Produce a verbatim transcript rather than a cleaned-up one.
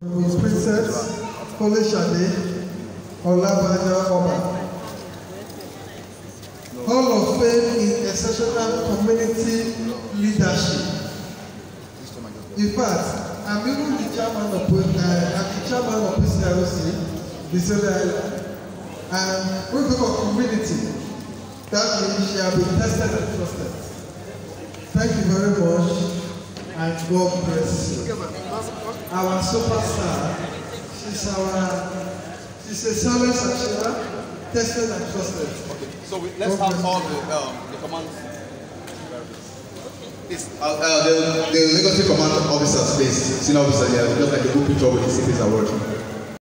With Princess Folashade Olabaja Oba. Hall of Fame in Exceptional Community Leadership. In fact, I'm even the chairman of uh, I'm the chairman of P C R O C, the Solar Island, and we go for community. That means she has been tested and trusted. Thank you very much, and God bless you. Our superstar, she's our, she's a silent Ashira, tested and trusted. Okay, so we, let's God have all the, um, the commands. It's, uh, uh, the, the legacy command officers, please. Senior officer, yeah, just like a good picture with the cities are working.